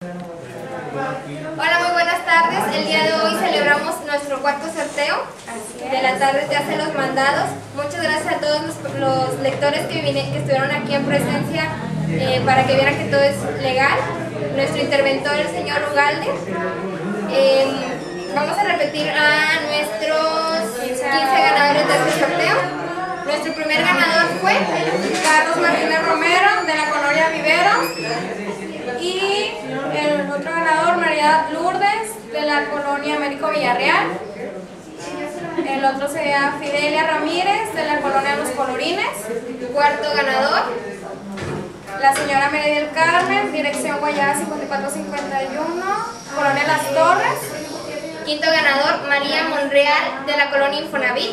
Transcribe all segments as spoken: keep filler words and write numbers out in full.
Hola, muy buenas tardes. El día de hoy celebramos nuestro cuarto sorteo de la tarde de Hace los Mandados. Muchas gracias a todos los, los lectores que, vine, que estuvieron aquí en presencia eh, para que vieran que todo es legal. Nuestro interventor, el señor Ugalde. Eh, vamos a repetir a nuestros quince ganadores de este sorteo. Nuestro primer ganador fue Carlos Martínez Romero, de la colonia Viveros. Y el otro ganador, María Lourdes, de la colonia Américo Villarreal. El otro sería Fidelia Ramírez, de la colonia Los Colorines. Cuarto ganador, la señora María del Carmen, dirección Guayaba cincuenta y cuatro cincuenta y uno, colonia Las Torres. Quinto ganador, María Monreal, de la colonia Infonavit.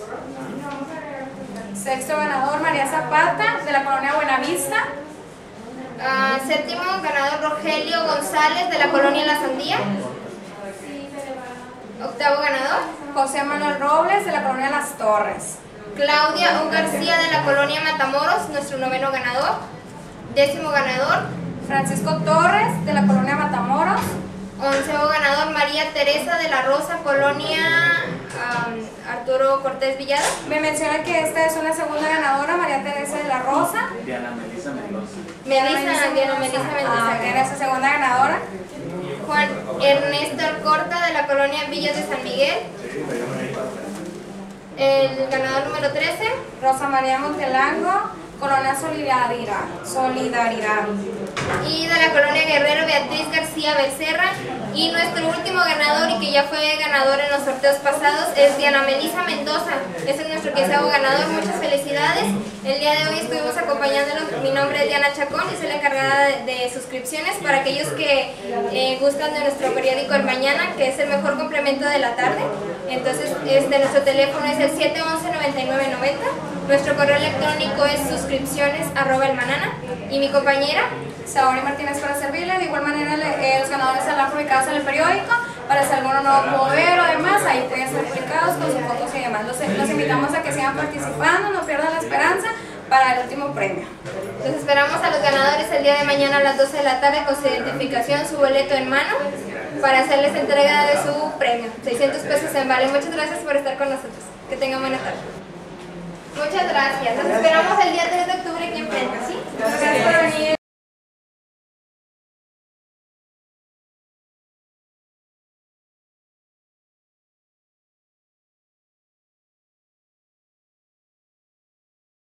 Sexto ganador, María Zapata, de la colonia Buenavista. Uh, séptimo ganador, Rogelio González, de la colonia La Sandía. Octavo ganador, José Manuel Robles, de la colonia Las Torres. Claudia O. García, de la colonia Matamoros, nuestro noveno ganador. Décimo ganador, Francisco Torres, de la colonia Matamoros. Onceavo ganador, María Teresa de la Rosa, colonia um, Arturo Cortés Villada. Me menciona que esta es una segunda ganadora, María Teresa de la Rosa. Diana Melissa Mendoza. Melissa, Diana Melissa Mendoza. Ah, que era su segunda ganadora. Juan Ernesto Alcorta, de la colonia Villas de San Miguel. El ganador número trece, Rosa María Montelango, colonia Solidaridad. Solidaridad. Y de la colonia Guerrero, Beatriz García Becerra. Y nuestro último ganador, y que ya fue ganador en los sorteos pasados, es Diana Melissa Mendoza. Ese es nuestro quinceavo ganador. Muchas felicidades. El día de hoy estuvimos acompañándolos. Mi nombre es Diana Chacón y soy la encargada de, de suscripciones para aquellos que eh, gustan de nuestro periódico El Mañana, que es el mejor complemento de la tarde. Entonces, este, nuestro teléfono es el siete once, noventa y nueve noventa. Nuestro correo electrónico es suscripciones arroba elmanana. Y mi compañera Saori Martínez, para servirle. De igual manera, eh, los ganadores serán publicados en el periódico. Para si alguno no lo pudo ver o demás, ahí pueden ser publicados con sus fotos y demás. Los, los invitamos a que sigan participando, no pierdan la esperanza para el último premio. Los esperamos a los ganadores el día de mañana a las doce de la tarde con su identificación, su boleto en mano, para hacerles entrega de su premio. seiscientos pesos en vale. Muchas gracias por estar con nosotros. Que tengan buena tarde. Muchas gracias. Nos esperamos el día tres de octubre.